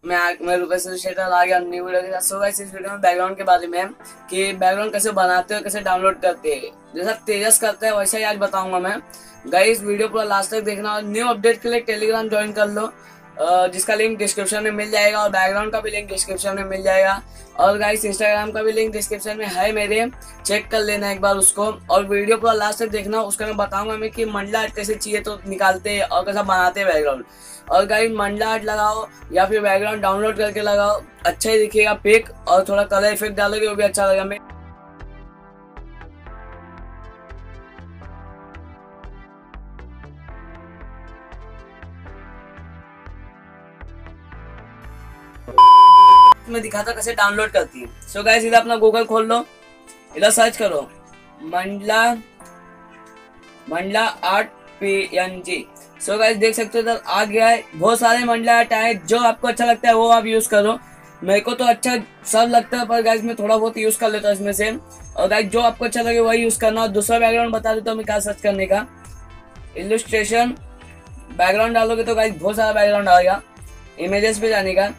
मैं रुपए से शेटर आ गया न्यू वीडियो के साथ। सो गाइस इस वीडियो में बैकग्राउंड के बारे में है कि बैकग्राउंड कैसे बनाते हो, कैसे डाउनलोड करते हैं। जैसा तेजस करता है वैसा ही आज बताऊंगा मैं। गाइस वीडियो पूरा लास्ट तक देखना और न्यू अपडेट के लिए टेलीग्राम ज्वाइन कर लो, जिसका लिंक डिस्क्रिप्शन में मिल जाएगा और बैकग्राउंड का भी लिंक डिस्क्रिप्शन में मिल जाएगा। और गाइस इंस्टाग्राम का भी लिंक डिस्क्रिप्शन में है मेरे, चेक कर लेना एक बार उसको। और वीडियो पूरा लास्ट तक देखना, उसका मैं बताऊंगा मैं कि मंडला आर्ट कैसे चाहिए तो निकालते हैं और कैसा बनाते हैं बैकग्राउंड। और गाइस मंडला आर्ट लगाओ या फिर बैकग्राउंड डाउनलोड करके लगाओ, अच्छा ही दिखेगा पिक। और थोड़ा कलर इफेक्ट डालोगे वो भी अच्छा लगेगा। मैं दिखाता कैसे डाउनलोड करती है। सो गाइस इधर अपना गूगल खोल लो, इधर सर्च करो mandala art PNG। So guys देख सकते हो इधर आ गया है। बहुत सारे मंडला आर्ट आए, जो आपको अच्छा लगता है वो आप यूज करो। मेरे को तो अच्छा सब लगता है, पर गाइस मैं थोड़ा बहुत यूज कर लेता हूँ इसमें से। और गाइस जो आपको अच्छा लगे वही यूज करना। और दूसरा बैकग्राउंड बता देता हूँ मैं क्या सर्च करने का। इलस्ट्रेशन बैकग्राउंड डालोगे तो गाइस बहुत सारा बैकग्राउंड आएगा। इमेजेस पे जाने का,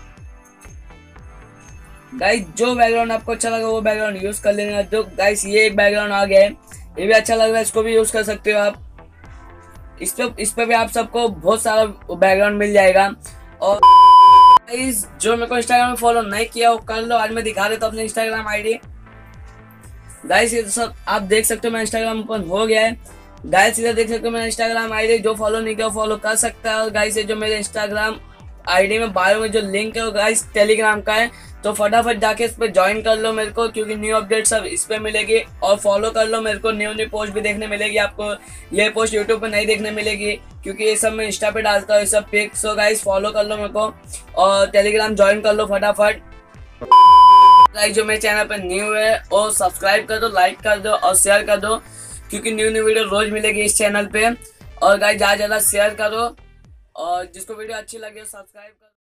गाइस जो बैकग्राउंड आपको अच्छा लगा वो बैकग्राउंड यूज कर लेना। जो गाइस ये एक बैकग्राउंड आ गया है, ये भी अच्छा लग रहा है, इसको भी यूज कर सकते हो आप। इस पे भी आप सबको बहुत सारा बैकग्राउंड मिल जाएगा। और गाइस जो मेरे को इंस्टाग्राम में फॉलो नहीं किया वो कर लो। आज मैं दिखा देता हूँ अपने इंस्टाग्राम आईडी। गाइस ये सब आप देख सकते हो, मेरा इंस्टाग्राम ओपन हो गया है। गाइस इधर देख सकते हो मेरा इंस्टाग्राम आईडी, जो फॉलो नहीं किया फॉलो कर सकता है। और गाइस ये जो मेरे इंस्टाग्राम आईडी में बायो में जो लिंक है वो गाइस टेलीग्राम का है, तो फटाफट जाके इस पे ज्वाइन कर लो मेरे को, क्योंकि न्यू अपडेट सब इस पे मिलेगी। और फॉलो कर लो मेरे को, न्यू पोस्ट भी देखने मिलेगी आपको। ये पोस्ट यूट्यूब पे नहीं देखने मिलेगी क्योंकि ये सब मैं इंस्टा पे डालता हूँ, ये सब पिक। सो गाइस फॉलो कर लो मेरे को और टेलीग्राम ज्वाइन कर लो फटाफट। गाइस जो मेरे चैनल पे न्यू है वो सब्सक्राइब कर दो, लाइक कर दो और शेयर कर दो, क्योंकि न्यू वीडियो रोज मिलेगी इस चैनल पे। और गाइस ज्यादा शेयर करो और जिसको वीडियो अच्छी लगे सब्सक्राइब करो।